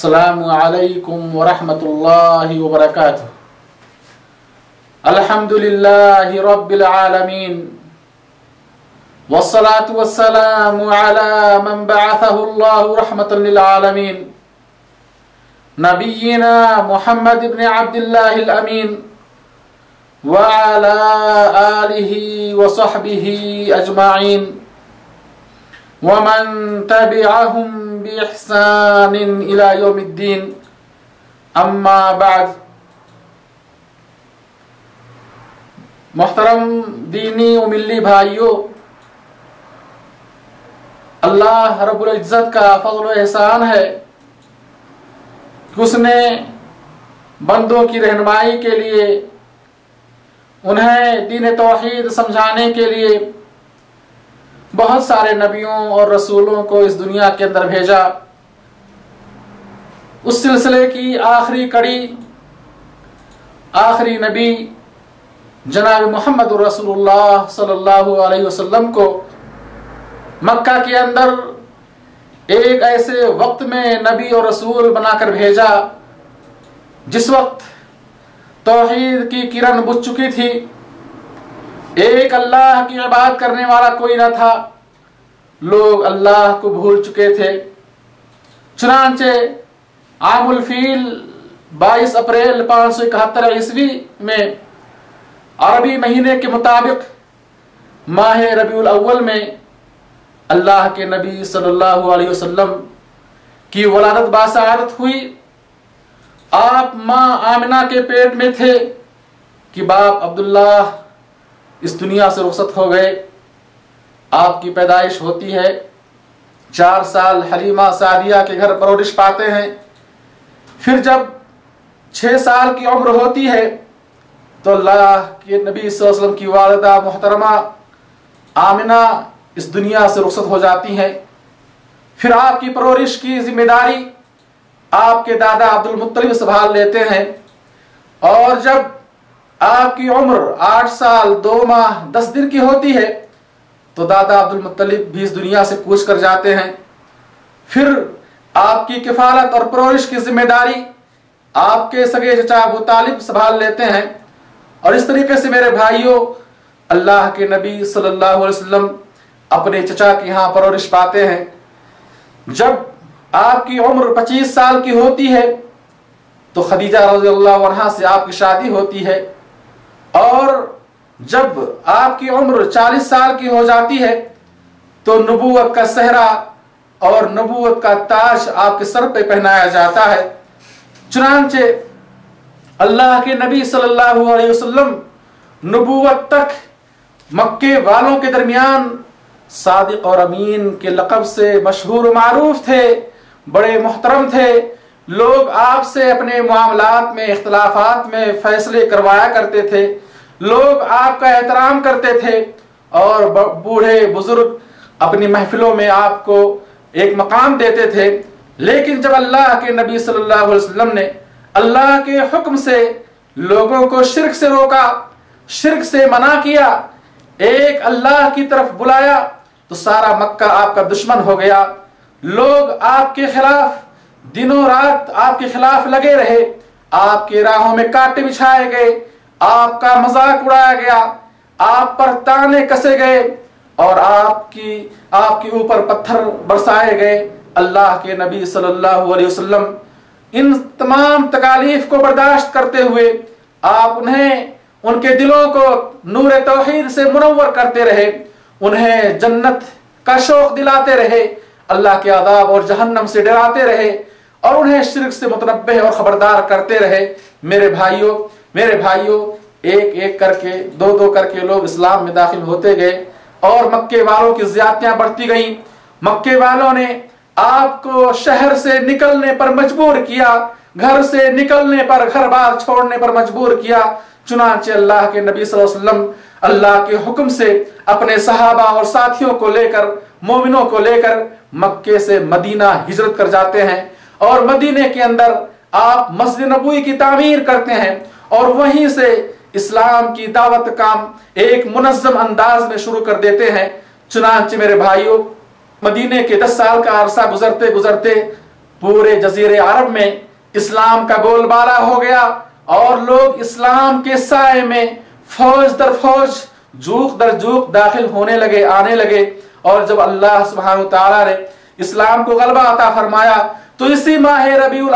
अस्सलामु अलैकुम वरहमतुल्लाहि वबरकातुह। अल्हम्दुलिल्लाहि रब्बिल आलमीन वस्सलातु वस्सलामु अला मन बअथहुल्लाहु रहमतन लिल आलमीन नबिय्यिना मुहम्मद इब्न अब्दिल्लाहिल अमीन व अला आलिहि व सहबिहि अजमाइन व मन तबिअहुम बिइहसानिन इला यौमिद्दीन। अम्मा बाद। मोहतरम दीनी व मिल्ली भाइयों, अल्लाह रब्बुल इज्जत का फज़ल व एहसान है कि उसने बंदों की रहनुमाई के लिए, उन्हें दीन तौहीद समझाने के लिए बहुत सारे नबियों और रसूलों को इस दुनिया के अंदर भेजा। उस सिलसिले की आखिरी कड़ी, आखिरी नबी जनाब मोहम्मद रसूलुल्लाह सल्लल्लाहु अलैहि वसल्लम को मक्का के अंदर एक ऐसे वक्त में नबी और रसूल बनाकर भेजा जिस वक्त तौहीद की किरण बुझ चुकी थी, एक अल्लाह की इबादत करने वाला कोई न था, लोग अल्लाह को भूल चुके थे। चुनांचे आमुल फील 22 अप्रैल 571 ईस्वी में अरबी महीने के मुताबिक माह रबीउल अव्वल में अल्लाह के नबी सल्लल्लाहु अलैहि वसल्लम की वलादत बासआदत हुई। आप माँ आमिना के पेट में थे कि बाप अब्दुल्लाह इस दुनिया से रुखसत हो गए। आपकी पैदाइश होती है, 4 साल हलीमा सादिया के घर परवरिश पाते हैं। फिर जब 6 साल की उम्र होती है तो अल्लाह के नबी सल्लल्लाहु अलैहि वसल्लम की वालिदा मोहतरमा आमिना इस दुनिया से रुखसत हो जाती हैं। फिर आपकी परवरिश की जिम्मेदारी आपके दादा अब्दुल मुत्तलिब संभाल लेते हैं और जब आपकी उम्र 8 साल 2 माह 10 दिन की होती है तो दादा अब्दुल मुत्तलिब भी इस दुनिया से कूच कर जाते हैं। फिर आपकी किफालत और परवरिश की जिम्मेदारी आपके सगे चचा अबू तालिब संभाल लेते हैं। और इस तरीके से मेरे भाइयों, अल्लाह के नबी सल्लल्लाहु अलैहि वसल्लम अपने चचा के यहाँ परवरिश पाते हैं। जब आपकी उम्र 25 साल की होती है तो खदीजा रज़ियल्लाहु अन्हा से आपकी शादी होती है और जब आपकी उम्र 40 साल की हो जाती है तो नबूवत का सहरा और नबूवत का ताज आपके सर पे पहनाया जाता है। चुनांचे अल्लाह के नबी सल्लल्लाहु अलैहि वसल्लम नबूवत तक मक्के वालों के दरमियान सादिक और अमीन के लक़ब से मशहूर मारूफ थे, बड़े मोहतरम थे। लोग आपसे अपने मामलात में, इख्तिलाफात में फैसले करवाया करते थे, लोग आपका एहतराम करते थे और बूढ़े बुजुर्ग अपनी महफिलों में आपको एक मकाम देते थे। लेकिन जब अल्लाह के नबी सल्लल्लाहु अलैहि वसल्लम ने अल्लाह के हुक्म से लोगों को शिर्क से रोका, शिर्क से मना किया, एक अल्लाह की तरफ बुलाया तो सारा मक्का आपका दुश्मन हो गया। लोग आपके खिलाफ दिनों रात आपके खिलाफ लगे रहे, आपके राहों में कांटे बिछाए गए, आपका मजाक उड़ाया गया, आप पर ताने कसे गए और आपके ऊपर पत्थर बरसाए गए। अल्लाह के नबी सल्लल्लाहु अलैहि वसल्लम इन तमाम तकालीफ को बर्दाश्त करते हुए आप उन्हें, उनके दिलों को नूर तौहीद से मुनव्वर करते रहे, उन्हें जन्नत का शौक दिलाते रहे, अल्लाह के अज़ाब और जहन्नम से डराते रहे और उन्हें शिर्क से मुतनब्बह और खबरदार करते रहे। मेरे भाइयों, एक एक करके, 2-2 करके लोग इस्लाम में दाखिल होते गए और मक्के वालों की ज़्यादतियां बढ़ती गईं। मक्के वालों ने आपको शहर से निकलने पर मजबूर किया, घर से निकलने पर, घर बार छोड़ने पर मजबूर किया। चुनांचे अल्लाह के नबी सल्लल्लाहु अलैहि वसल्लम अल्लाह के हुक्म से अपने सहाबा और साथियों को लेकर, मोमिनों को लेकर मक्के से मदीना हिजरत कर जाते हैं और मदीने के अंदर आप मस्जिद नबवी की तामीर करते हैं और वहीं से इस्लाम की दावत काम एक मुनज़्ज़म अंदाज में शुरू कर देते हैं। चुनांचे मेरे भाइयों, मदीने के 10 साल का अरसा गुजरते गुजरते पूरे जजीरे अरब में इस्लाम का बोलबाला हो गया और लोग इस्लाम के साए में फौज दर फौज जूक दर जूक दाखिल होने लगे, आने लगे। और जब अल्लाह सुब्हानहू तआला ने इस्लाम को गलबा अता फरमाया तो इसी माह रबीउल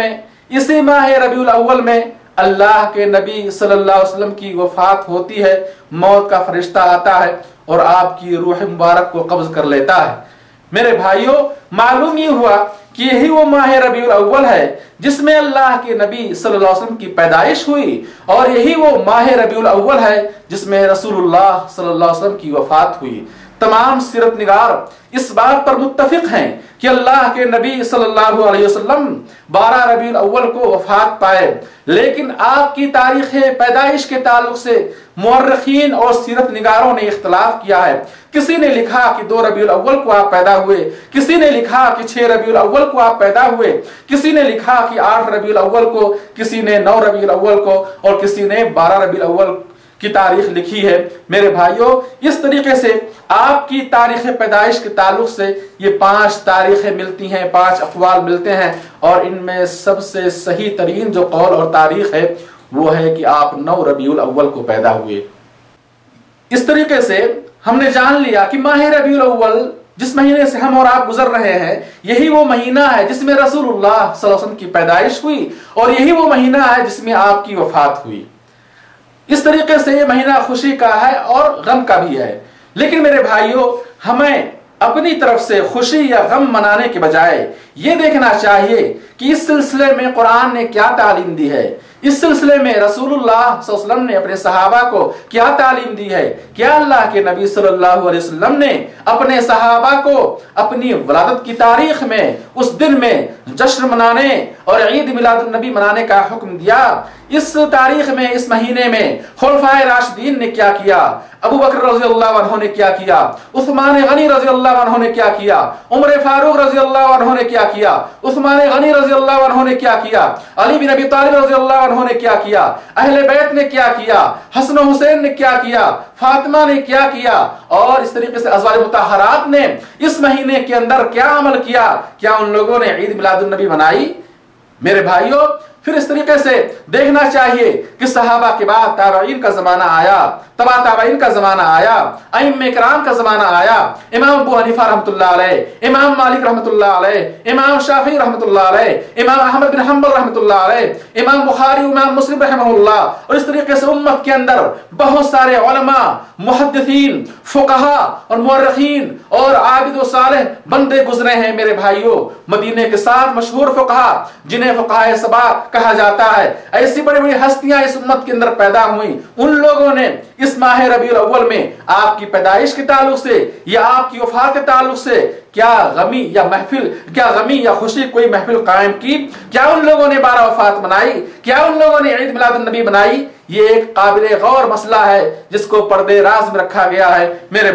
अव्वल में अल्लाह के नबी सल्लल्लाहु अलैहि वसल्लम की वफात होती है। मौत का फरिश्ता आता है और आपकी रूह मुबारक को कब्ज कर लेता है। मेरे भाइयों, मालूम ये हुआ कि यही वो माह रबीउल अव्वल है जिसमें अल्लाह के नबी सल्लल्लाहु अलैहि वसल्लम की पैदाइश हुई, और यही वो माह रबीउल अव्वल है जिसमें रसूलुल्लाह सल्लल्लाहु अलैहि वसल्लम की वफात हुई। तमाम सीरत निगार इस बात पर मुत्तफिक हैं कि अल्लाह के नबी सल्लल्लाहु अलैहि वसल्लम 12 रबीउल अव्वल को वफात पाए, लेकिन आपकी तारीख पैदाइश के ताल्लुक से मुअर्रिखीन और सीरत निगारों ने इख्तिलाफ किया है। किसी ने लिखा कि 2 रबीउल अव्वल को आप पैदा हुए, किसी ने लिखा कि 6 रबीउल अव्वल को आप पैदा हुए, किसी ने लिखा कि 8 रबीउल अव्वल को, किसी ने 9 रबीउल अव्वल को और किसी ने 12 रबीउल अव्वल की तारीख लिखी है। मेरे भाइयों, इस तरीके से आपकी तारीख पैदाइश के ताल्लुक से ये 5 तारीखें मिलती हैं, 5 अक़वाल मिलते हैं, और इनमें सबसे सही तरीन जो कौल और तारीख है वो है कि आप 9 रबीउल अव्वल को पैदा हुए। इस तरीके से हमने जान लिया कि माह रबीउल अव्वल जिस महीने से हम और आप गुजर रहे हैं, यही वो महीना है जिसमें रसूलुल्लाह सल्लल्लाहु अलैहि वसल्लम की पैदाइश हुई, और यही वो महीना है जिसमें आपकी वफात हुई। इस तरीके से ये महीना खुशी का है और गम का भी है। लेकिन मेरे भाइयों, हमें अपनी तरफ से खुशी या गम मनाने के बजाय ये देखना चाहिए कि इस सिलसिले में कुरान ने क्या तालीम दी है, इस सिलसिले में रसूलुल्लाह सल्लल्लाहु अलैहि वसल्लम ने अपने सहाबा को क्या तालीम दी है। क्या अल्लाह के नबी सल्लल्लाहु अलैहि वसल्लम ने अपने सहाबा को अपनी वलादत की तारीख में, उस दिन में जश्न मनाने और ईद मिलादुन नबी मनाने का हुक्म दिया? इस तारीख में, इस महीने में खुलफाए राशिदीन ने क्या किया, अबू बकर रज़ियल्लाहु अन्हु ने क्या किया, उस्मान गनी रज़ियल्लाहु अन्हु ने क्या किया, उमर फारूक रज़ियल्लाहु अन्हु ने क्या किया, उस्मान गनी रज़ियल्लाहु अन्हु ने क्या किया, अली बिन अबी तालिब रज़ियल्लाहु अन्हु ने क्या किया, अहले बैत ने क्या किया, हसन हुसैन ने क्या किया, फातिमा ने क्या किया, और इस तरीके से अज़वाज मुतहहरात ने इस महीने के अंदर क्या अमल किया? क्या उन लोगों ने ईद मिलादुन नबी मनाई? मेरे भाइयों, फिर इस तरीके से देखना चाहिए कि सहाबा के बाद ताबईन का जमाना आया, तबा ताबईन का जमाना आया, अइम्मे किराम का जमाना आया। इमाम अबू हनीफा रहमतुल्लाह अलैह, इमाम मालिक रहमतुल्लाह अलैह, इमाम शाफी रहमतुल्लाह अलैह, इमाम अहमद बिन हंबल रहमतुल्लाह अलैह, इमाम बुखारी, इमाम मुस्लिम रहमहुल्लाह, और इस तरीके से उम्मत के अंदर बहुत सारे उलमा, मुहद्दिसीन, फुकहा और मुअर्रिखीन और आबिद व सालेह बंदे गुजरे हैं। मेरे भाइयों, मदीने के 7 मशहूर फुकहा जिन्हें फुकहाए सबा कहा जाता है, ऐसी बड़ी बड़ी हस्तियां इस उम्मत के अंदर पैदा हुई। उन लोगों ने इस माह रबीउल अव्वल में आपकी पैदाइश के ताल्लुक से या आपकी वफात के ताल्लुक से क्या गमी या खुशी कोई महफिल कायम की? क्या उन लोगों ने 12 वफात मनाई? क्या उन लोगों ने ईद मिलादुन नबी मनाई? ये एक काबिल गौर मसला है जिसको पर्दे राज में रखा गया है।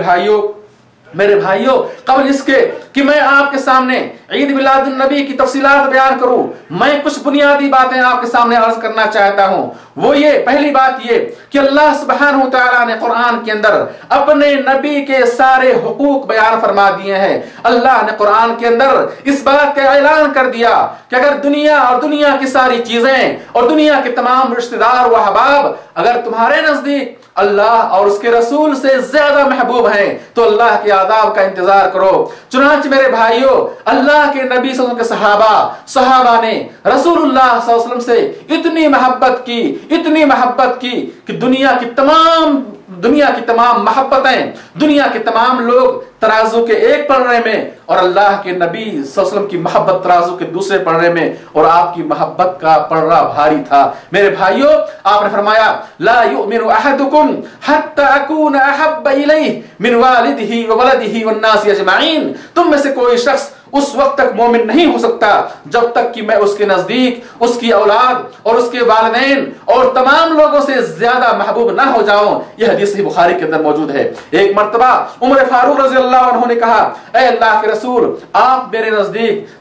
मेरे भाइयों, कबल इसके कि मैं आपके सामने ईद मिलादुन नबी की तफसीलात बयान करूं, मैं कुछ बुनियादी बातें आपके सामने अर्ज करना चाहता हूं। वो ये, पहली बात ये कि अल्लाह सुब्हानहू तआला ने कुरान के अंदर अपने नबी के सारे हुकूक बयान फरमा दिए हैं। अल्लाह ने कुरान के अंदर इस बात का ऐलान कर दिया कि अगर दुनिया और दुनिया की सारी चीजें और दुनिया के तमाम रिश्तेदार व अहबाब अगर तुम्हारे नजदीक अल्लाह और उसके रसूल से ज्यादा महबूब हैं तो अल्लाह के आदाब का इंतजार करो। चुनांचे मेरे भाइयों, अल्लाह के नबी सल्लल्लाहु अलैहि वसल्लम के सहाबा ने रसूलुल्लाह सल्लल्लाहु अलैहि वसल्लम से इतनी मोहब्बत की कि दुनिया की तमाम मोहब्बतें, दुनिया के तमाम लोग तराजू के एक पलड़े में और अल्लाह के नबी सल्लल्लाहु अलैहि वसल्लम की मोहब्बत तराजू के दूसरे पलड़े में, और आपकी मोहब्बत का पलड़ा भारी था। मेरे भाइयों, आपने फरमाया ला युमिनु अहदुकुम हत्ता अकून अहब्ब इलैहि मिन वालिदिही व वलदिही वन नास अजमाइन। तुम में से कोई शख्स उस वक्त तक मोमिन नहीं हो सकता जब तक कि मैं उसके नजदीक, उसकी औलाद और उसके वालिदैन और तमाम लोगों से ज्यादा महबूब ना हो जाऊं। यह हदीस बुखारी के अंदर मौजूद है। एक मर्तबा उमर फारूक रज़ियल्लाहु अन्हु ने कहा, ऐ अल्लाह के रसूल, आप मेरे नजदीक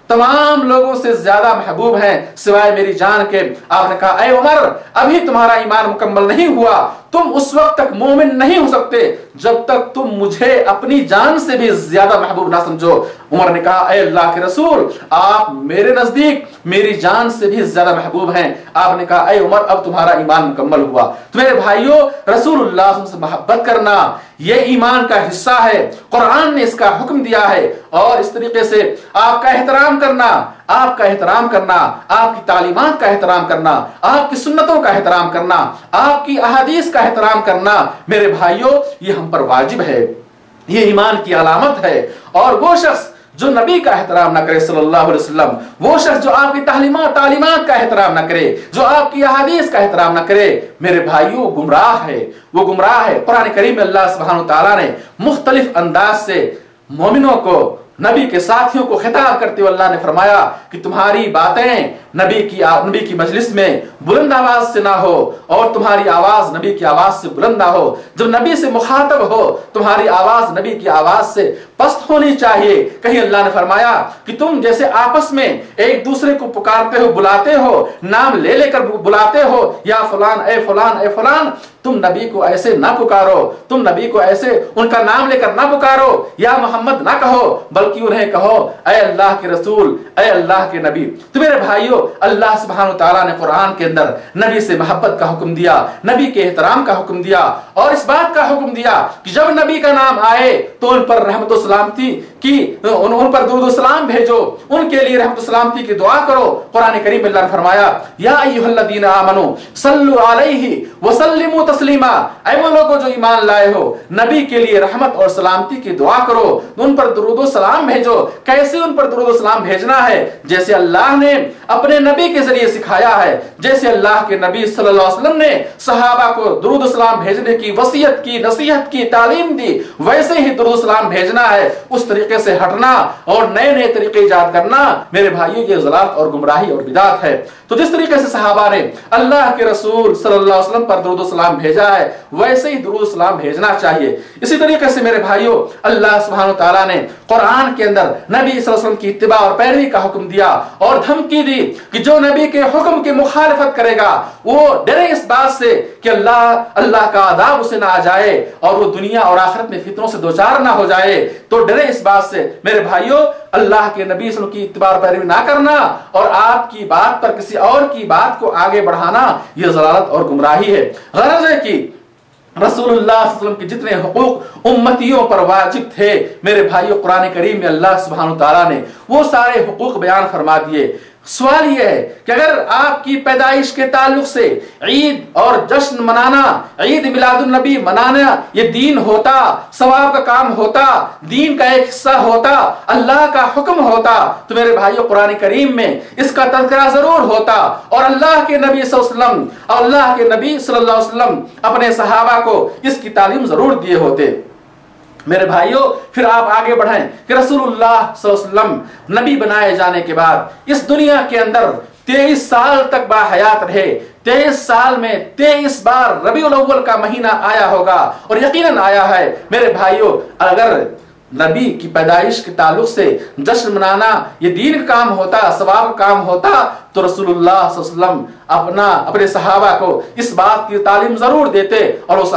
तमाम लोगों से ज्यादा महबूब हैं सिवाय मेरी जान के। आपने कहा ऐ उमर, अभी तुम्हारा ईमान मुकम्मल नहीं हुआ, तुम उस वक्त तक मोमिन नहीं हो सकते जब तक तुम मुझे अपनी जान से भी ज्यादा महबूब ना समझो। उमर ने कहा ऐ अल्लाह के रसूल, आप मेरे नजदीक मेरी जान से भी ज्यादा महबूब हैं। आपने कहा ऐ उमर, अब तुम्हारा ईमान मुकम्मल हुआ। तो मेरे भाइयों, रसूलुल्लाह से मोहब्बत करना ये ईमान का हिस्सा है, कुरान ने इसका हुक्म दिया है। और इस तरीके से आपका एहतराम करना, आपका एहतराम करना, आपकी तालीमात का एहतराम करना, आपकी सुन्नतों का एहतराम करना, आपकी अहादीस का एहतराम करना, मेरे भाइयों, ये हम पर वाजिब है, ये ईमान की अलामत है। और वो शख्स जो नबी का एहतराम न करे सल्लल्लाहु अलैहि वसल्लम, वो शख्स जो आपकी तालीमात का एहतराम न करे, जो आपकी अहादीस का एहतराम न करे, मेरे भाइयों, गुमराह है, वो गुमराह है। कुरान करीम में अल्लाह सुब्हानहु व तआला ने मुख्तलिफ अंदाज से मोमिनों को, नबी के साथियों को खिताब करते हुए अल्लाह ने फरमाया कि तुम्हारी बातें नबी की मजलिस में बुलंद आवाज से ना हो और तुम्हारी आवाज नबी की आवाज से बुलंद ना हो। जब नबी से मुखातब हो तुम्हारी आवाज नबी की आवाज से पस्त होनी चाहिए। कहीं अल्लाह ने फरमाया कि तुम जैसे आपस में एक दूसरे को पुकारते हो, बुलाते हो, नाम ले लेकर बुलाते हो, या फलान ए फलान ए फलान, तुम नबी को ऐसे ना पुकारो, तुम नबी को ऐसे उनका नाम लेकर ना पुकारो, या मोहम्मद ना कहो, बल्कि उन्हें कहो ऐ अल्लाह के रसूल, ऐ अल्लाह के नबी। तो मेरे भाइयों, अल्लाह सुब्हानहु व तआला ने कुरान के अंदर नबी से मोहब्बत का हुक्म दिया, नबी के एहतराम का हुक्म दिया, और इस बात का हुक्म दिया कि जब नबी का नाम आए तो उन पर रहमत व सलामती की, उन पर दुरूद व सलाम भेजो, उनके लिए रहमत व सलामती की दुआ करो। कुरान करीम में अल्लाह ने फरमाया या अय्युहल्लज़ीना आमनू सल्लु अलैहि व सल्लिमू तस्लीमा, ऐ वो लोगों जो ईमान लाए हो, नबी के लिए रहमत और सलामती की दुआ करो, उन पर दुरूद व सलाम भेजो। कैसे उन पर दुरूद व सलाम भेजना है? जैसे अल्लाह ने अपने नबी के जरिए सिखाया है, जैसे अल्लाह के नबी सल्लल्लाहु अलैहि वसल्लम ने सहाबा को दुरूद व सलाम भेजने की वसीयत की, नसीहत की, तालीम दी, वैसे ही दुरूद व सलाम भेजना है। उस तरीके से हटना और नए नए तरीके इजाद करना, मेरे भाइयों, ये ज़लालत और गुमराही और बिदात है। तो जिस तरीके से सहाबा ने अल्लाह के रसूल सल्लल्लाहु अलैहि वसल्लम पर दुरूद व सलाम भेजा है, वैसे ही दुरूद व सलाम भेजना चाहिए। इसी तरीके से मेरे भाइयों, अल्लाह सुब्हानहु व तआला ने कुरान के अंदर नबी सल्लल्लाहु अलैहि वसल्लम की इत्तिबा और पैरवी का हुक्म दिया और धमकी दी कि जो नबी के हुक्म की मुखालिफत करेगा वो डरे इस बात से कि अल्लाह का अज़ाब उसे ना आ जाए और वो दुनिया और आखिरत में फितनों से दोचार ना हो जाए। तो डरे इस बात से मेरे भाइयों, अल्लाह के नबी सल्लल्लाहु अलैहि वसल्लम की इत्तिबा और पैरवी ना करना और आपकी बात पर किसी और की बात को आगे बढ़ाना, यह ज़लालत और गुमराही है। गरज है कि रसूलुल्लाह सल्लल्लाहु अलैहि वसल्लम के जितने हुकूक उम्मतियों पर वाजिब थे, मेरे भाइयों, कुरान करीम में अल्लाह सुब्हानहु व तआला ने वो सारे हुकूक बयान फरमा दिए। सवाल यह है कि अगर आपकी पैदाइश के ताल्लुक से ईद और जश्न मनाना, ईद मिलादुन नबी मनाना ये दीन होता, सवाब का काम होता, दीन का एक हिस्सा होता, अल्लाह का हुक्म होता, तो मेरे भाइयों, कुरान करीम में इसका तज़किरा जरूर होता और अल्लाह के नबी सल्लल्लाहु अलैहि वसल्लम अपने सहाबा को इसकी तालीम जरूर दिए होते। मेरे भाइयों, फिर आप आगे बढ़ें कि रसूलुल्लाह सल्लल्लाहु अलैहि वसल्लम नबी बनाए जाने के बाद इस दुनिया के अंदर 23 साल तक बाहयात रहे। 23 साल में 23 बार रबीउल अव्वल का महीना आया होगा और यकीनन आया है। मेरे भाइयों, अगर नबी की पैदाइश के ताल्लुक से जश्न मनाना ये दीन का काम होता, सवाब का काम होता, तो रसूलुल्लाह सल्लल्लाहु अलैहि वसल्लम अपने सहाबा को इस बात की तालीम जरूर देते और वो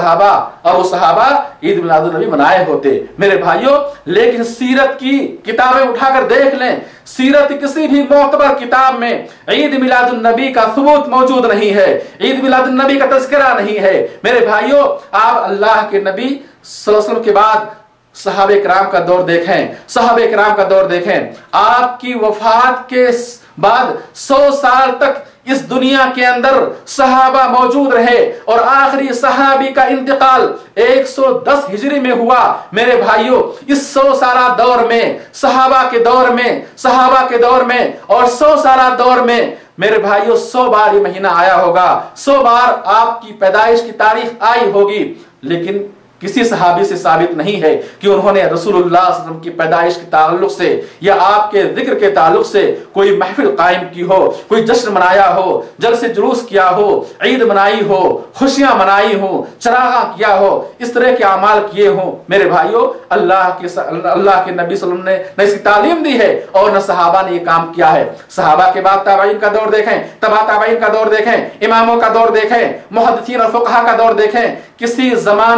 सहाबा ईद मिलादुन नबी मनाए होते। मेरे भाइयों, लेकिन सीरत की किताबें उठाकर देख लें, सीरत किसी भी मोतबर किताब में ईद मिलादुन नबी का सबूत मौजूद नहीं है, ईद मिलादुन नबी का तज़किरा नहीं है। मेरे भाइयों, आप अल्लाह के नबी सल्लल्लाहु अलैहि वसल्लम के बाद सहाबे किराम का दौर देखें, आपकी वफात के बाद 100 साल तक इस दुनिया के अंदर सहाबा मौजूद रहे और आखिरी सहाबी का इंतकाल 110 हिजरी में हुआ। मेरे भाइयों, इस 100 साला दौर में, सहाबा के दौर में और 100 साला दौर में, मेरे भाइयों, 100 बार ये महीना आया होगा, 100 बार आपकी पैदाइश की तारीख आई होगी, लेकिन किसी सहाबी से साबित नहीं है कि उन्होंने रसूलुल्लाह सल्लल्लाहु अलैहि वसल्लम की पैदाइश के ताल्लुक से या आपके जिक्र के ताल्लुक से कोई महफिल कायम की हो, कोई जश्न मनाया हो, जलसे जुलूस किया हो, ईद मनाई हो, खुशियां मनाई हो, चरागा किया हो, इस तरह के अमाल किए हो। मेरे भाइयों, अल्लाह के नबी सल्लल्लाहु अलैहि वसल्लम ने न इसकी तालीम दी है और न सहाबा ने ये काम किया है। सहाबा के बाद ताबईन का दौर देखें, तबा ताबईन का दौर देखें, इमामों का दौर देखें, मुहद्दिसीन और फुक़हा का दौर देखें, किसी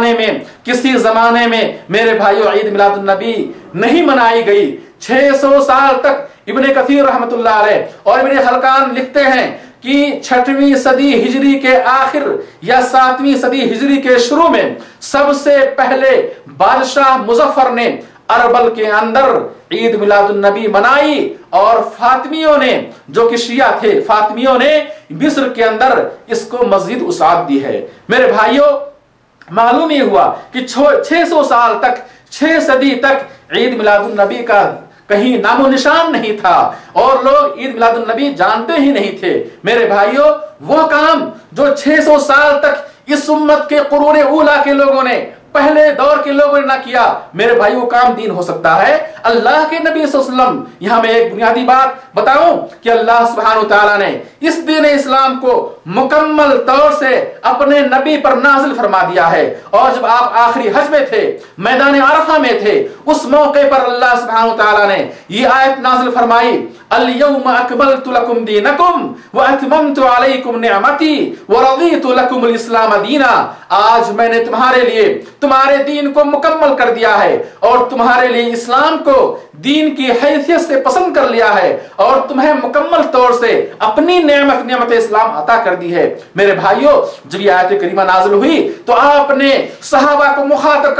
जमाने में मेरे भाइयों ईद मिलादुन नबी नहीं मनाई गई। 600 साल तक इब्ने कसीर रहमतुल्लाह अलैह और इब्ने खलकान लिखते हैं कि 6वीं सदी हिजरी के आखिर या 7वीं सदी हिजरी के शुरू में सबसे पहले बादशाह मुजफ्फर ने अरबल के अंदर ईद मिलादुन नबी मनाई और फातिमियों ने, जो कि शिया थे, फातिमियों ने मिस्र के अंदर इसको मस्जिद उसाद दी है। मेरे भाइयों, मालूम ये हुआ कि 600 साल तक, 6 सदी तक ईद मिलादुन नबी का कहीं नामो निशान नहीं था और लोग ईद मिलादुन नबी जानते ही नहीं थे। मेरे भाइयों, वो काम जो 600 साल तक इस उम्मत के कुरूने ऊला के लोगों ने, पहले दौर के लोगों ने ना किया, मेरे भाइयों काम दीन हो सकता है। अल्लाह के नबी सल्लल्लाहु अलैहि वसल्लम, यहां मैं एक बुनियादी बात बताऊं कि अल्लाह सुब्हानहू तआला ने इस दीन इस्लाम को मुकम्मल तौर से अपने नबी पर नाजिल फरमा दिया है। और जब आप आखिरी हज में थे, मैदान अरफा में थे, उस मौके पर अल्लाह सुब्हानहू तआला ने ये आयत नाजिल फरमाई, अल-यौमा अकमलतु लकुम दीनकुम व अतममतु अलैकुम निअमती व रदीतु लकुमुल इस्लाम दीना। आज मैंने तुम्हारे लिए तुम्हारे दीन को मुकम्मल कर दिया है और तुम्हारे लिए इस्लाम को दीन की हैसियत से पसंद कर लिया है और तुम्हें मुकम्मल तौर से अपनी नेमत इस्लाम अता कर दी है। मेरे भाइयों, जब ये आयत करीमा नाज़िल हुई तो आपने सहाबा को मुखातब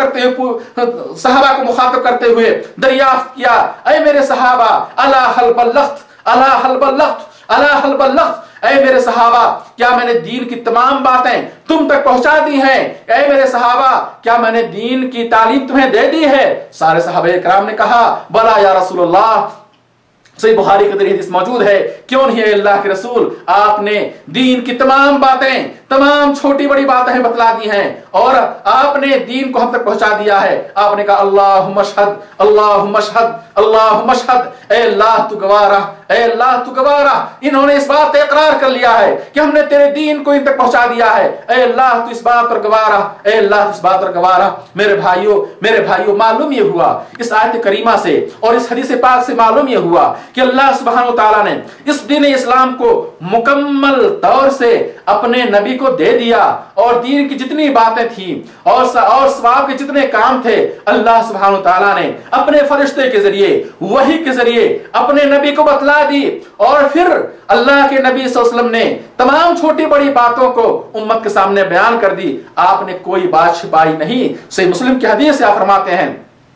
करते हुए दरियाफ्त किया, ऐ मेरे सहाबा, अला हल बल्लग़्त, अला हल बल्लग़्त, अला हल बल्लग़्त, ऐ मेरे सहाबा, क्या मैंने दीन की तमाम बातें तुम तक पहुंचा दी हैं? ऐ मेरे सहाबा, क्या मैंने दीन की तालीम तुम्हें दे दी है? सारे सहाबा इकराम ने कहा, बला या रसूलुल्लाह। सही बुखारी के अंदर हदीस मौजूद है, क्यों नहीं है अल्लाह के रसूल, आपने दीन की तमाम बातें, तमाम छोटी बड़ी बातें बतला दी हैं और आपने दीन को हम तक पहुंचा दिया है। आपने कहा अल्लाहुम्मा शहद, अल्लाहुम्मा शहद, अल्लाहुम्मा शहद, ऐ अल्लाह तू गवाह रह, ऐ अल्लाह तू गवाह रह। इन्होंने इस बात का इकरार कर लिया है कि हमने तेरे दीन को इन तक पहुंचा दिया है। ऐ अल्लाह तू इस बात पर गवाह रह, ऐ अल्लाह तू इस बात पर गवाह रह। मेरे भाइयों, मालूम ये हुआ इस आयत करीमा से और इस हदीस पाक से मालूम ये हुआ कि अल्लाह सुब्हानहू तआला ने इस दीन इस्लाम को मुकम्मल तौर से अपने नबी को दे दिया और दीन की जितनी बातें थी और सवाब के जितने काम थे, अल्लाह सुब्हानहू तआला ने अपने फरिश्ते के जरिए, वही के जरिए अपने नबी को बतला दी। और फिर अल्लाह के नबी सल्लल्लाहु अलैहि वसल्लम ने तमाम छोटी बड़ी बातों को उम्मत के सामने बयान कर दी। आपने कोई बात छिपाई नहीं। सही मुस्लिम की हदीस से आप फरमाते हैं,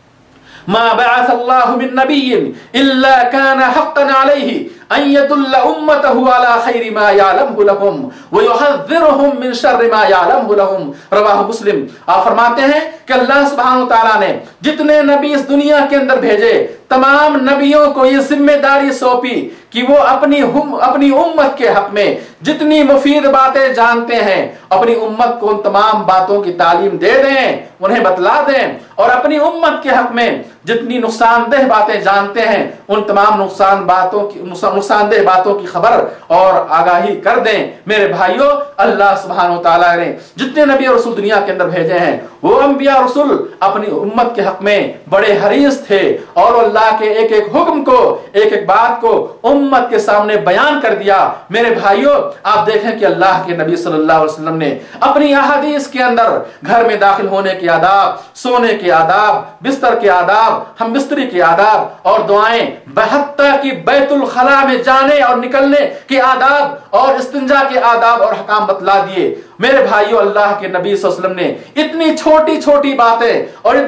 मा बअथ अल्लाहु मिन नबिय्यिन इल्ला काना हक़्क़न अलैहि अन यदुल्ल उम्मतहु अला खैरि मा यअलमहु लहुम व युहज़्ज़िरुहुम मिन शर्रि मा यअलमहु लहुम। रवाहु मुस्लिम। आप फरमाते हैं कि अल्लाह सुब्हानहू तआला ने जितने नबी इस दुनिया के अंदर भेजे, तमाम नबियों को ये जिम्मेदारी सौंपी कि वो अपनी उम्मत के हक में जितनी मुफीद बातें जानते हैं, अपनी उम्मत को उन तमाम बातों की तालीम दे दें, उन्हें बतला दें और अपनी उम्मत के हक में जितनी नुकसानदेह बातें जानते हैं, उन तमाम नुकसानदेह बातों की खबर और आगाही कर दें। मेरे भाइयों, अल्लाह सुब्हानहू तआला ने जितने नबी और रसूल दुनिया के अंदर भेजे हैं, वो अंबिया रसूल अपनी उम्मत के हक में बड़े हरीस थे और अल्लाह के एक एक हुक्म को, एक एक बात को उम्मत के सामने बयान कर दिया। मेरे भाइयों, आप देखें कि अल्लाह के नबी सल्लल्लाहु अलैहि वसल्लम ने अपनी अहादीस के अंदर घर में दाखिल होने के आदाब, सोने के आदाब, बिस्तर के आदाब, हम बिस्तरी के आदाब और दुआएं, हत्ता की बैतुल खला में जाने और निकलने के आदाब और इस्तिंजा के आदाब और हकाम बतला दिए। मेरे भाइयों, अल्लाह के नबी सल्लल्लाहु अलैहि वसल्लम ने इतनी छोटी छोटी बातें और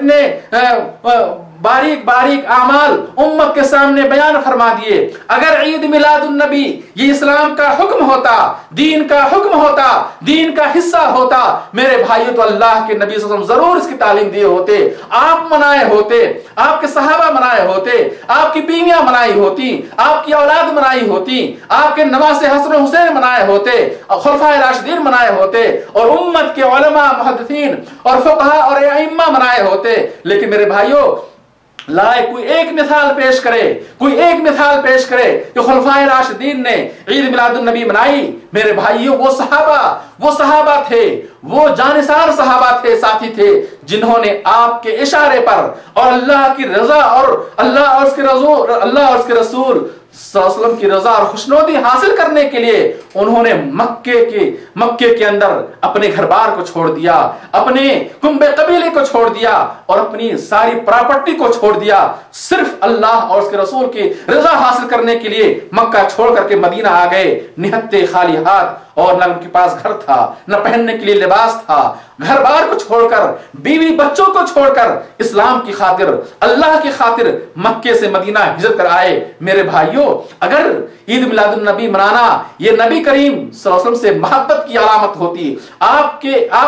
इतने बारीक बारीक आमाल उम्मत के सामने बयान फरमा दिए। अगर ईद मिलादुन नबी ये इस्लाम का हुक्म होता, दीन का हुक्म होता, दीन का हिस्सा होता, मेरे भाइयों, तो अल्लाह के नबी सल्लल्लाहु अलैहि वसल्लम जरूर इसकी तालीम दिए होते, आप मनाए होते, आपके सहाबा मनाए होते, आपकी बीवियां मनाई होती, आपकी औलाद मनाई होती, आपके नवासे हसन हुसैन मनाए होते, खुलफाए राशिदीन मनाए होते, ہوتے اور امت کے علماء محدثین اور فقہا اور ائمہ منائے ہوتے، لیکن میرے بھائیوں لائے کوئی ایک مثال پیش کرے، کوئی ایک مثال پیش کرے کہ خلفائے راشدین نے عید میلاد النبی منائی۔ میرے بھائیوں وہ صحابہ تھے، وہ جانثار صحابہ تھے، ساتھی تھے، جنہوں نے آپ کے اشارے پر اور اللہ کی رضا اور اللہ اور اس کے رسول صلی اللہ علیہ وسلم کی رضا اور خوشنودی حاصل کرنے کے لیے انہوں نے مکے کے اندر اپنے گھر بار کو چھوڑ دیا، اپنے کنبے قبیلے کو چھوڑ دیا اور اپنی ساری پراپرٹی کو چھوڑ دیا، صرف اللہ اور اس کے رسول کی رضا حاصل کرنے کے لیے مکہ چھوڑ کر کے مدینہ آ گئے، نہتے خالی ہاتھ، اور نہ ان کے پاس گھر تھا، نہ پہننے کے لیے لباس تھا، گھر بار کو چھوڑ کر، بیوی بچوں کو چھوڑ کر اسلام کی خاطر، اللہ کی خاطر مکے سے مدینہ ہجرت کر آئے۔ میرے بھائیوں اگر عید میلاد النبی منانا یہ نبی کریم صلی اللہ علیہ وسلم سے محبت کی علامت ہوتی، آپ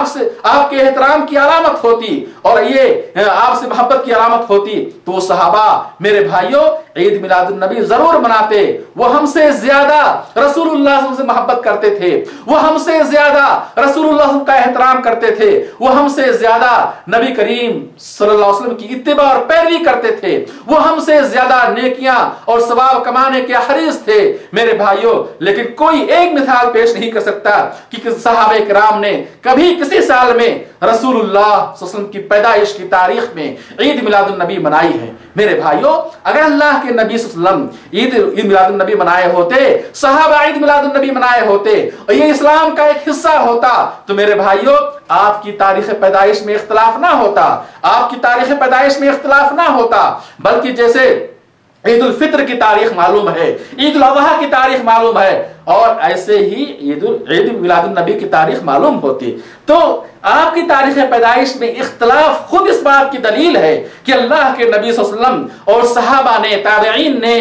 کے احترام کی علامت ہوتی اور یہ آپ سے محبت کی علامت ہوتی، تو وہ صحابہ میرے بھائیوں عید میلاد النبی ضرور مناتے۔ وہ ہم سے زیادہ رسول اللہ صلی اللہ علیہ وسلم سے محبت کرتے تھے، وہ ہم سے زیادہ رسول اللہ صلی اللہ علیہ وسلم کا احترام کرتے تھے، وہ ہم سے زیادہ نبی کریم صلی اللہ علیہ وسلم کی اتباع اور پیروی کرتے تھے، وہ ہم سے زیادہ نیکیاں اور ثواب کمانے کے حریص تھے میرے بھائیوں۔ لیکن کوئی ایک مثال پیش نہیں کر سکتا کہ صحابہ کرام نے کبھی کسی سال میں رسول اللہ صلی اللہ علیہ وسلم کی پیدائش کی تاریخ میں عید میلاد النبی منائی ہے۔ میرے بھائیوں اگر اللہ کے نبی صلی اللہ علیہ وسلم عید میلاد النبی منائے ہوتے، صحابہ عید میلاد النبی منائے ہوتے اور یہ اسلام کا ایک حصہ ہوتا، تو میرے بھائیوں آپ کی تاریخ پیدائش میں اختلاف نہ ہوتا، آپ کی تاریخ پیدائش میں اختلاف نہ ہوتا، بلکہ جیسے عید الفطر کی تاریخ معلوم ہے، عید الاضحیٰ کی تاریخ معلوم ہے، اور ایسے ہی عید میلاد النبی کی تاریخ معلوم ہوتی۔ تو آپ کی تاریخ پیدائش میں اختلاف خود اس بات کی دلیل ہے کہ اللہ کے نبی صلی اللہ علیہ وسلم اور صحابہ نے، تابعین نے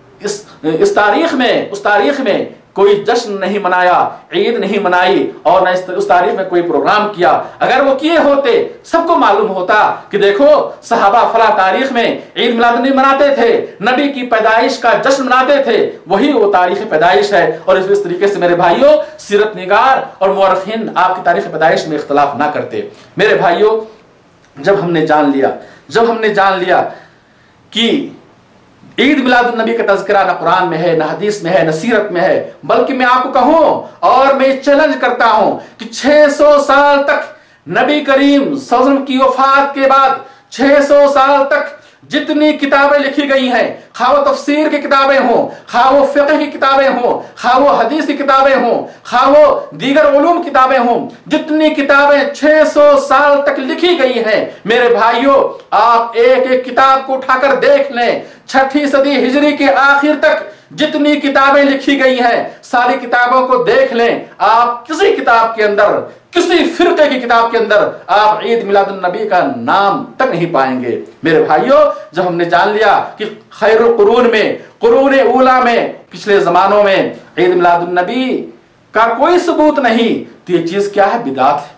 اس تاریخ میں کوئی جشن نہیں منایا، عید نہیں منائی اور نہ اس تاریخ میں کوئی پروگرام کیا۔ اگر وہ کیے ہوتے سب کو معلوم ہوتا کہ دیکھو صحابہ فلاں تاریخ میں عید میلاد النبی مناتے تھے، نبی کی پیدائش کا جشن مناتے تھے، وہی وہ تاریخ پیدائش ہے۔ اور اس طریقے سے میرے بھائیوں سیرت نگار اور مورخین آپ کی تاریخ پیدائش میں اختلاف نہ کرتے۔ میرے بھائیوں جب ہم نے جان لیا کہ عید میلاد النبی کا تذکرہ نہ قرآن میں ہے، نہ حدیث میں ہے، نہ سیرت میں ہے، بلکہ میں آپ کو کہوں اور میں چیلنج کرتا ہوں کہ 600 سال تک نبی کریم صلی اللہ علیہ وسلم کی وفات کے بعد 600 سال تک جتنی کتابیں لکھی گئی ہیں، خواہ وہ تفسیر کی کتابیں ہوں، خواہ وہ فقہ کی کتابیں ہوں، خواہ وہ حدیث کی کتابیں ہوں، خواہ وہ دیگر علوم کتابیں ہوں، جتنی کتابیں 600 سال تک لکھی گئی ہیں، میرے بھائیوں آپ ایک ایک کتاب کو اٹھا کر دیکھ لیں، 6ٹھی صدی ہجری کے آخر تک جتنی کتابیں لکھی گئی ہیں ساری کتابوں کو دیکھ لیں، آپ کسی کتاب کے اندر، کسی فرقے کی کتاب کے اندر آپ عید میلاد النبی کا نام تک نہیں پائیں گے۔ میرے بھائیوں جب ہم نے جان لیا کہ خیر القرون میں، قرون اولا میں، پچھلے زمانوں میں عید میلاد النبی کا کوئی ثبوت نہیں، تو یہ چیز کیا ہے؟ بدعت ہے،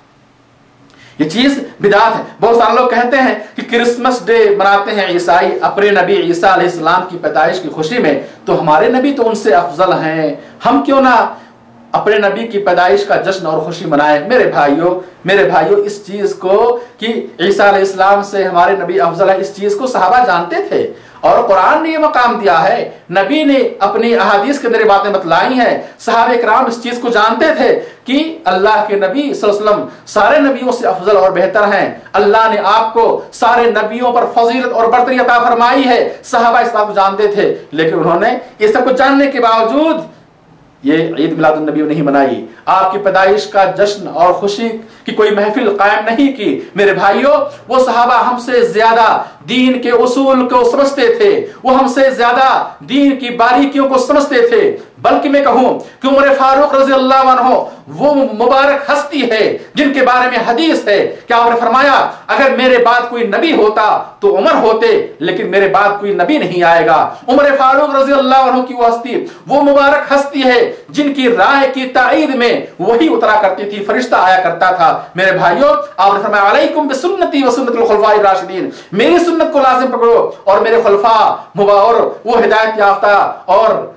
یہ چیز بدعت ہے۔ بہت سارے لوگ کہتے ہیں کہ کرسمس ڈے مناتے ہیں عیسائی اپنے نبی عیسیٰ علیہ السلام کی پیدائش کی خوشی میں، تو ہمارے نبی تو ان سے افضل ہیں، ہم کیوں نہ اپنے نبی کی پیدائش کا جشن اور خوشی منائیں؟ میرے بھائیوں اس چیز کو کہ عیسیٰ علیہ السلام سے ہمارے نبی افضل ہے، اس چیز کو صحابہ جانتے تھے اور قرآن نے یہ مقام دیا ہے، نبی نے اپنی احادیث کے اندر یہ باتیں بتلائی ہیں، صحابہ کرام اس چیز کو جانتے تھے کہ اللہ کے نبی صلی اللہ علیہ وسلم سارے نبیوں سے افضل اور بہتر ہیں، اللہ نے آپ کو سارے نبیوں پر فضیلت اور برتری عطا فرمائی ہے، صحابہ اس بات کو جانتے تھے، لیکن انہوں نے یہ سب کچھ جاننے کے باوجود یہ عید میلاد النبی نہیں منائی، آپ کی پیدائش کا جشن اور خوشی کی کوئی محفل قائم نہیں کی۔ میرے بھائیوں وہ صحابہ ہم سے زیادہ دین کے اصول کو سمجھتے تھے، وہ ہم سے زیادہ دین کی باریکیوں کو سمجھتے تھے، بلکہ میں کہوں کہ عمر فاروق رضی اللہ عنہ وہ مبارک ہستی ہے جن کے بارے میں حدیث ہے کہ آپ نے فرمایا اگر میرے بعد کوئی نبی ہوتا تو عمر ہوتے، لیکن میرے بعد کوئی نبی نہیں آئے گا۔ عمر فاروق رضی اللہ عنہ کی وہ ہستی، وہ مبارک ہستی ہے جن کی رائے کی تائید میں وہی اترا کرتی تھی، فرشتہ آیا کرتا تھا۔ میرے بھائیوں آپ نے فرمایا علیکم بسنتی و سنت الخلفاء الراشدین، میری سنت کو لازم پکڑو اور میرے خلفاء اور وہ ہدایت یافتہ اور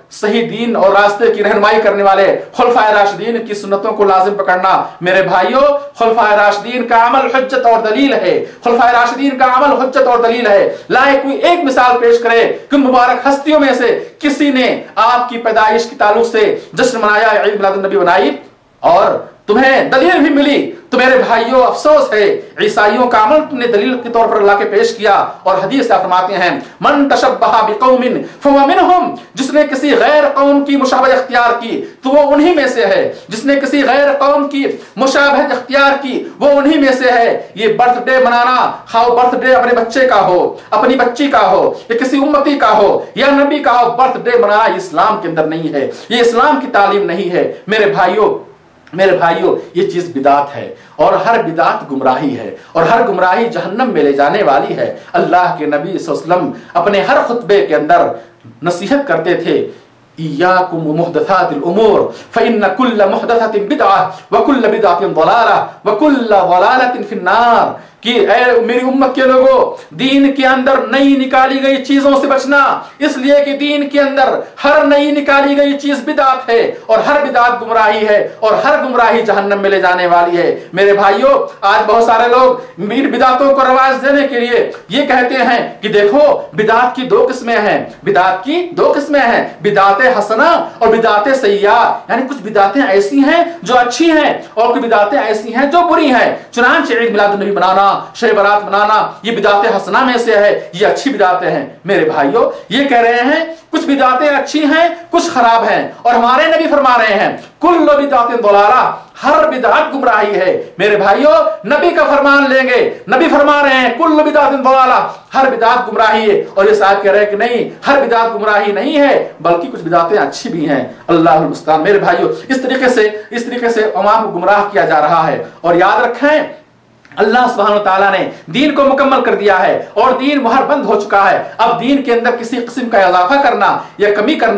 صحیح دین اور راستے کی رہنمائی کرنے والے خلفائے راشدین کی سنتوں کو لازم پکڑنا۔ میرے بھائیوں، خلفائے راشدین کا عمل حجت اور دلیل ہے، خلفائے راشدین کا عمل حجت اور دلیل ہے۔ لائے کوئی ایک مثال پیش کرے کہ مبارک ہستیوں میں سے کسی نے آپ کی پیدائش کے تعلق سے جشن منایا، عید میلاد النبی منائی، اور تمہیں دلیل بھی ملی، تو میرے بھائیوں افسوس ہے، عیسائیوں کا عمل تم نے دلیل کے طور پر اللہ کے پیش کیا، اور حدیث فرماتے ہیں من تشبہ بقوم فهو منهم، جس نے کسی غیر قوم کی مشابہت اختیار کی تو وہ انہی میں سے ہے، جس نے کسی غیر قوم کی مشابہت اختیار کی وہ انہی میں سے ہے۔ یہ برتھ ڈے منانا، خواہ برتھ ڈے اپنے بچے کا ہو، اپنی بچی کا ہو، یا کسی امتی کا ہو یا نبی کا ہو، برتھ ڈے منانا اسلام کے اندر نہیں ہے، یہ اسلام کی تعلیم نہیں ہے۔ میرے بھائیوں یہ چیز بدعت ہے، اور ہر بدعت گمراہی ہے، اور ہر گمراہی جہنم میں لے جانے والی ہے۔ اللہ کے نبی صلی اللہ علیہ وسلم اپنے ہر خطبے کے اندر نصیحت کرتے تھے، ایاکم محدثات الامور فإن كل محدثة بدعة وكل بدعة ضلالة وكل ضلالة في النار، کہ اے میری امت کے لوگوں، دین کے اندر نئی نکالی گئی چیزوں سے بچنا، اس لیے کہ دین کے اندر ہر نئی نکالی گئی چیز بدعت ہے، اور ہر بدعت گمراہی ہے، اور ہر گمراہی جہنم میں لے جانے والی ہے۔ میرے بھائیوں، آج بہت سارے لوگ بدعتوں کو رواج دینے کے لیے یہ کہتے ہیں کہ دیکھو بدعت کی دو قسمیں ہیں، بدعت کی دو قسمیں ہیں، بدعت حسنہ اور بدعت سیئہ، یعنی کچھ بدعتیں ایسی ہیں جو اچھی ہیں، اور کچھ بدعتیں ایسی ہیں جو بری ہیں۔ چنانچہ عید میلاد النبی منانا، شب برات منانا، یہ بدعت حسنہ میں سے ہے، یہ اچھی بدعتیں ہیں۔ میرے بھائیوں، یہ کہہ رہے ہیں کچھ بدعتیں اچھی ہیں کچھ خراب ہیں، اور ہمارے نبی فرما رہے ہیں کل بدعت ضلالہ، ہر بدعت گمراہی ہے۔ میرے بھائیوں، نبی کا فرمان لیں گے، نبی فرما رہے ہیں کل بدعت ضلالہ، ہر بدعت گمراہی ہے، اور یہ صاحب کہہ رہے ہیں کہ نہیں، ہر بدعت گمراہی نہیں ہے، بلکہ کچھ بدعتیں اچھی بھی ہیں۔ اللہ المستعان۔ میرے بھائیوں، اس طریقے سے عوام کو گمراہ کیا جا رہا ہے، اور یاد رکھیں اللہ سبحانہ وتعالیٰ نے دین کو مکمل کر دیا ہے، اور دین مہر بند ہو چکا ہے۔ اب دین کے اندر کسی قسم کا اضافہ کرنا یا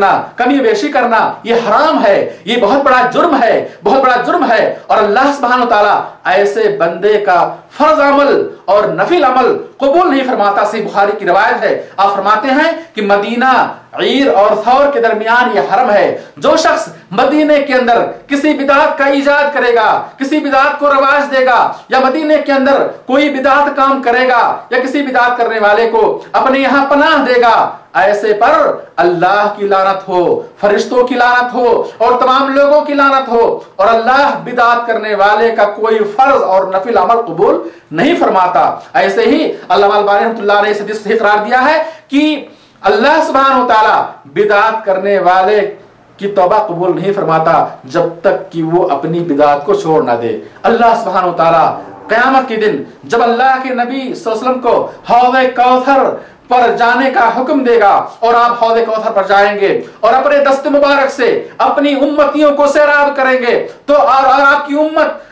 کمی بیشی کرنا یہ حرام ہے، یہ بہت بڑا جرم ہے، بہت بڑا جرم ہے۔ اور اللہ سبحانہ وتعالیٰ ایسے بندے کا فرض عمل اور نفل عمل قبول نہیں فرماتا۔ صحیح بخاری کی روایت ہے، آپ فرماتے ہیں کہ مدینہ عیر اور ثور کے درمیان یہ حرم ہے، جو شخص مدینے کے اندر کسی بدعت کا ایجاد کرے گا، کسی بدعت کو رواج دے گا، یا مدینے کے اندر کوئی بدعت کام کرے گا، یا کسی بدعت کرنے والے کو اپنے یہاں پناہ دے گا، ایسے پر اللہ کی لعنت ہو، فرشتوں کی لعنت ہو، اور تمام لوگوں کی لعنت ہو، اور اللہ بدعت کرنے والے کا کوئی فرض اور نفل عمل قبول نہیں فرماتا۔ ایسے ہی علامہ البانی رحمۃ اللہ علیہ نے صحیح قرار دیا ہے کہ اللہ سبحانہ وتعالیٰ بدعت کرنے والے کی توبہ قبول نہیں فرماتا جب تک کہ وہ اپنی بدعت کو چھوڑ نہ دے۔ اللہ سبحانہ وتعالیٰ قیامت کے دن جب اللہ کے نبی صلی اللہ علیہ وسلم کو حوض کوثر پر جانے کا حکم دے گا، اور آپ حوض کوثر پر جائیں گے اور اپنے دست مبارک سے اپنی امتیوں کو سیراب کریں گے، تو آپ کی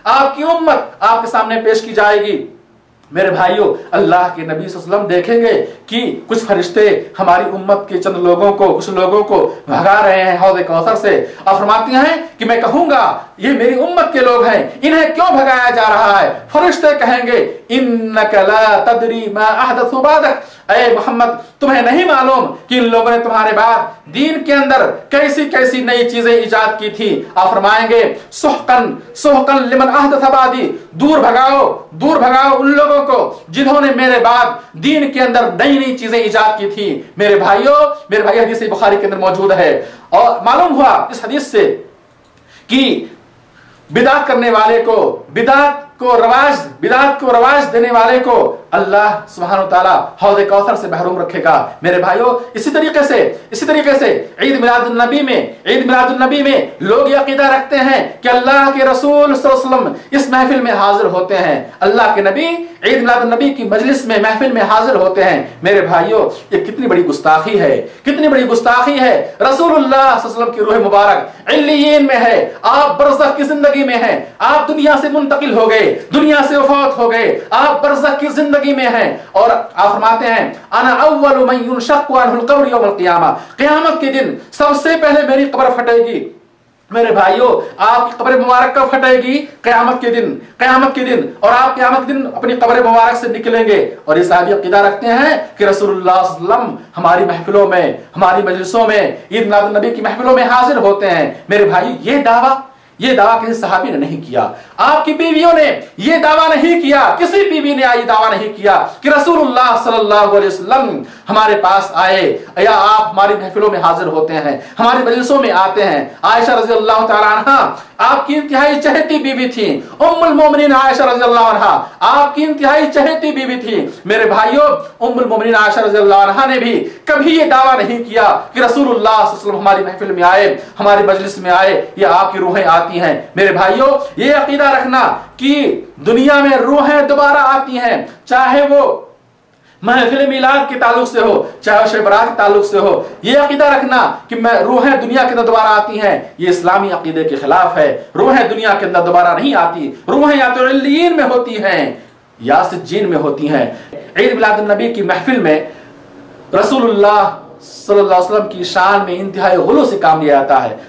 امت آپ کے سامنے پیش کی جائے گی۔ میرے بھائیوں، اللہ کے نبی صلی اللہ علیہ وسلم دیکھیں گے کہ کچھ فرشتے ہماری امت کے چند لوگوں کو، کچھ لوگوں کو بھگا رہے ہیں حوض کوثر سے، اور فرماتے ہیں کہ میں کہوں گا یہ میری امت کے لوگ ہیں، انہیں کیوں بھگایا جا رہا ہے؟ فرشتے کہیں گے انک لا تدری ما احدثوا بعدک، اے محمد تمہیں نہیں معلوم کہ ان لوگوں نے تمہارے بعد دین کے اندر کیسی نئی چیزیں ایجاد کی تھی۔ آپ فرمائیں گے سحقن لمن احدث بعدی، دور بھگاؤ ان لوگوں کو جنہوں نے میرے بعد دین کے اندر نئی چیزیں ایجاد کی تھی۔ میرے بھائیوں حدیث بخاری کے اندر موجود ہے، اور معلوم ہوا اس حدیث سے کہ بدعت کرنے والے کو، بدعت کو رواج دینے والے کو اللہ سبحانہ وتعالیٰ حوض کوثر سے محروم رکھے گا۔ میرے بھائیوں، اسی طریقے سے عید میلاد النبی میں لوگ یہ عقیدہ رکھتے ہیں کہ اللہ کے رسول صلی اللہ علیہ وسلم اس محفل میں حاضر ہوتے ہیں، اللہ کے نبی عید میلاد النبی کی مجلس میں، محفل میں حاضر ہوتے ہیں۔ میرے بھائیوں، یہ کتنی بڑی گستاخی ہے، رسول اللہ صلی اللہ علیہ وسلم کی روح مبارک علیین میں ہے، آپ برزخ کی زندگی میں ہیں، آپ دنیا سے منتقل ہو گئے، دنیا سے وفات ہو گئے، آپ برزخ کی زندگی میں ہیں، اور آپ فرماتے ہیں انا اول من ينشق عنه القبر يوم القیامہ، قیامت کے دن سب سے پہلے میری قبر پھٹے گی، मेरे भाइयों, आपकी कब्र मुबारक कब फटेगी? क़यामत के दिन, क़यामत के दिन। और आप क़यामत के दिन अपनी कब्र मुबारक से निकलेंगे और इस साहबी अक़ीदा रखते हैं कि रसूलुल्लाह सल्लल्लाहु अलैहि वसल्लम हमारी महफिलों में, हमारी मजलिसों में, ईद मिलाद नबी की महफिलों में हाजिर होते हैं। मेरे भाई, ये दावा किसी सहाबी ने नहीं किया, आपकी बीवियों ने ये दावा नहीं किया, किसी बीवी ने ये दावा नहीं किया कि रसूलुल्लाह सल्लल्लाहु अलैहि वसल्लम हमारे पास आए या आप हमारी महफिलों में हाजिर होते हैं, हमारी मजलिसों में आते हैं। आयशा रज़ी अल्लाह तआला अन्हा आपकी इंतहाई चहेती बीवी थी। उम्मुल मोमिनीन आयशा रज़ी अल्लाह अन्हा आपकी इंतहाई चहेती बीवी थी। मेरे भाइयों, उम्मुल मोमिनीन आयशा रज़ी अल्लाह अन्हा ने भी कभी ये दावा नहीं किया कि रसूलुल्लाह सल्लल्लाहु अलैहि वसल्लम हमारी महफिल में आए, हमारी मजलिस में आए, या आपकी रूहें आती हैं। मेरे भाइयों, ये अकीदा रखना कि दुनिया में रूहें दोबारा आती हैं, चाहे वो महफिल मिलाद के ताल्लुक से हो, चाहे शब बरात के ताल्लुक से हो, ये अकीदा रखना कि रूहें दुनिया के अंदर दोबारा आती हैं, ये इस्लामी अकीदे के खिलाफ है। रूहें दुनिया के अंदर दोबारा नहीं आती, रूहें या तो इल्लीन में होती हैं या सिज्जीन में होती हैं। ईद मिलाद नबी की महफिल में रसूलुल्लाह सल्लल्लाहु अलैहि वसल्लम की शान में इंतहाई गुलू से काम लिया जाता है।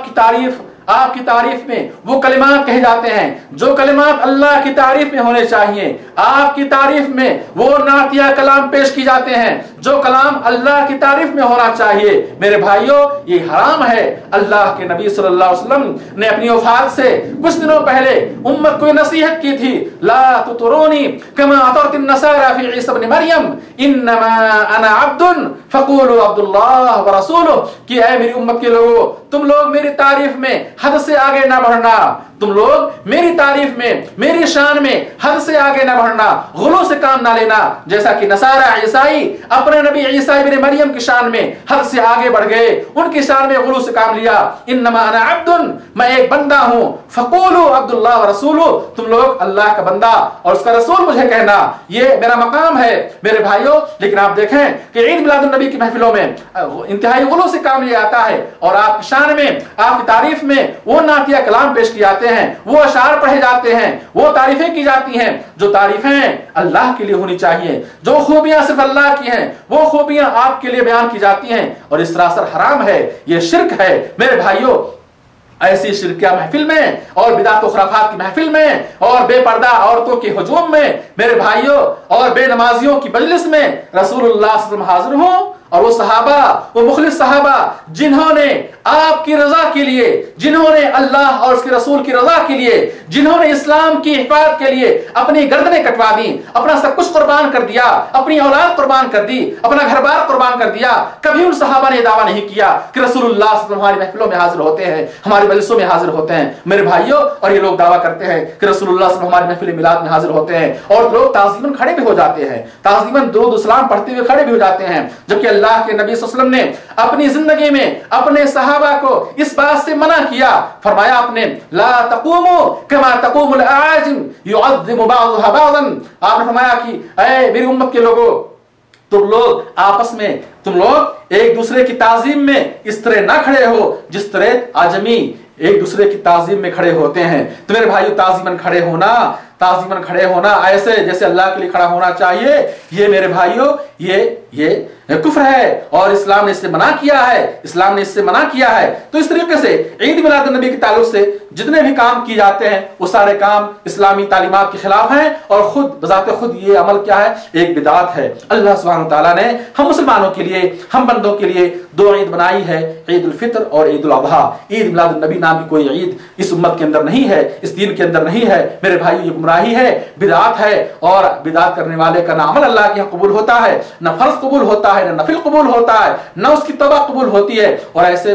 आपकी तारीफ में वो कलिमात कहे जाते हैं जो कलिमात अल्लाह की तारीफ में होने चाहिए। आपकी तारीफ में वो नातिया कलाम पेश की जाते हैं जो कलाम अल्लाह की तारीफ में होना चाहिए। मेरे भाइयों, ये हराम है। अल्लाह के नबी सल्लल्लाहु अलैहि वसल्लम ने अपनी वफात से कुछ दिनों पहले उम्मत को नसीहत की थी, ला तुतरूनी कमा अतरतिन नसारा फी ईसा इब्न मरियम इन्नमा अना अब्दुन फक़ूलू अब्दुल्लाह व रसूलुहु, कि ऐ मेरी उम्मत के लोगों, तुम लोग मेरी तारीफ में हद से आगे ना बढ़ना, तुम लोग मेरी तारीफ में, मेरी शान में हद से आगे ना बढ़ना, गुलू से काम ना लेना, जैसा कि नसारा ईसाई अपने नबी ईसा इब्न मरियम की शान में हद से आगे बढ़ गए, उनकी शान में गुलू से काम लिया। इन्नमा अना अब्दुन, मैं एक बंदा हूं, फक़ूलू अब्दुल्लाह व रसूलुहु, तुम लोग अल्लाह का बंदा और उसका रसूल मुझे कहना, ये मेरा मकाम है। मेरे भाइयों, लेकिन आप देखें कि ईद मिलाद नबी की महफिलों में इंतहाई गुलू से काम लिया जाता है और आपकी शान में, आपकी तारीफ में वो नातिया कलाम पेश किए जाते हैं, वो अशार पढ़े जाते हैं, वो तारीफें की जाती हैं जो तारीफें अल्लाह के लिए होनी चाहिए, जो खूबियां सिर्फ अल्लाह की हैं वो खूबियां आपके लिए बयान की जाती हैं, और इस सरासर हराम है, ये शिर्क है। मेरे भाइयों, ऐसी शिरकिया महफिल में और बिदात व खुराफात की महफिल में और बेपर्दा औरतों के हुजूम में, मेरे भाइयों, और बेनमाजियों की मजलिस में रसूलुल्लाह सल्लल्लाहु अलैहि वसल्लम हाजिर हों, और वो सहाबा, वो मुखलिस सहाबा जिन्होंने आपकी रजा के लिए, जिन्होंने अल्लाह और उसके रसूल की रजा के लिए, जिन्होंने इस्लाम की हिफाजत के लिए अपनी गर्दनें कटवा दी, अपना सब कुछ कुर्बान कर दिया, अपनी औलाद कुर्बान कर दी, अपना घर बार कुर्बान कर दिया, कभी उन सहाबा ने दावा नहीं किया कि रसूलुल्लाह सल्लल्लाहु अलैहि वसल्लम हमारी महफिलों में हाजिर होते हैं, हमारी मजलिसों में हाजिर होते हैं। मेरे भाइयों, और ये लोग दावा करते हैं कि रसूलुल्लाह सल्लल्लाहु अलैहि वसल्लम हमारी महफिल मिलाद में हाजिर होते हैं, और लोग ताज़ीमन खड़े भी हो जाते हैं, ताज़ीमन दुरूद सलाम पढ़ते हुए खड़े भी हो जाते हैं, जबकि अल्लाह के नबी सल्लल्लाहु अलैहि वसल्लम ने अपनी जिंदगी में अपने सहाबा को इस बात से मना किया। फरमाया आपने, ला तक़ूमू कमा तक़ूमुल आजिम युअज़्ज़िमु बाज़ुहा बाज़न, आपने फरमाया कि ऐ मेरी उम्मत के लोगों, तुम लोग आपस में, तुम लोग एक दूसरे की ताजीम में इस तरह ना खड़े हो जिस तरह आजमी एक दूसरे की ताजीम में खड़े होते हैं। तो मेरे भाइयों, ताजीमन खड़े होना ऐसे जैसे अल्लाह के लिए खड़ा होना चाहिए, ये मेरे भाइयों, ये कुफ्र है और इस्लाम ने इससे मना किया है, इस्लाम ने इससे मना किया है। तो इस तरीके से ईद मिलाद नबी के ताल्लुक से जितने भी काम किए जाते हैं वो सारे काम इस्लामी तालीमात के खिलाफ हैं, और खुद बजाते खुद ये अमल क्या है, एक बिदात है। अल्लाह सुब्हानहू तआला ने हम मुसलमानों के लिए, हम बंदों के लिए दो ईद बनाई है, ईद उल फितर और ईद उल अज़हा। ईद मिलाद नबी नाम की कोई ईद इस उम्मत के अंदर नहीं है, इस दीन के अंदर नहीं है। मेरे भाइयों, ये गुमराही है, बिदात है, और बिदात करने वाले का ना अमल अल्लाह के यहाँ कबूल होता है, न फर्ज कबूल होता है, न नफिल कबूल होता है, न उसकी तौबा कबूल होती है। और ऐसे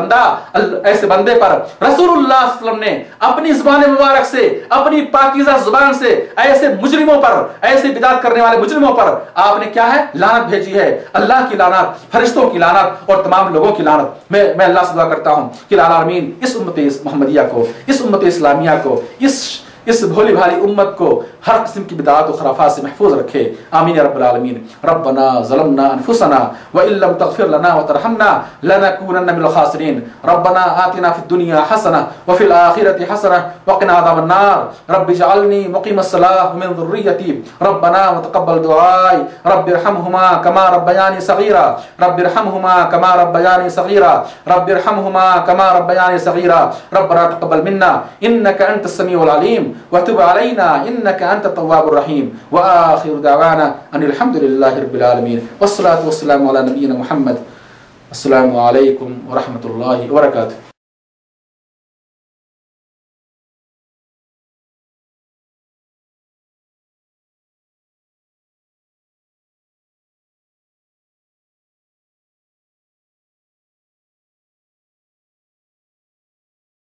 बंदे पर रसूलुल्लाह सल्लल्लाहु अलैहि वसल्लम ने अपनी जुबान मुबारक से, अपनी पाकीज़ा जुबान से ऐसे मुजरिमों पर, ऐसे बिदात करने वाले मुजरिमों पर आपने क्या है, लानत भेजी है। अल्लाह की लानत, फरिश्तों की लानत और तमाम लोगों की लानत। मैं अल्लाह से दुआ करता हूं कि आमीन इस उम्मत मोहम्मदिया को, इस उम्मत इस्लामिया को, इस اس بھولی بھالی امت کو ہر قسم کی بدعات و خرافات سے محفوظ رکھے، آمین یا رب العالمین۔ ربنا ظلمنا انفسنا وان لم تغفر لنا وترحمنا لنكونن من الخاسرین۔ ربنا آتنا في الدنيا حسنة وفي الآخرة حسنة وقنا عذاب النار۔ رب اجعلني مقيم الصلاة ومن ذريتي ربنا وتقبل دعائي رب ارحمهما كما ربياني صغيرا رب ارحمهما كما ربياني صغيرا رب ارحمهما كما ربياني صغيرا ربنا تقبل منا انك انت السميع العليم وتب علينا انك انت التواب الرحيم واخر دعوانا ان الحمد لله رب العالمين والصلاة والسلام على نبينا محمد۔ السلام علیکم ورحمۃ اللہ وبرکاتہ۔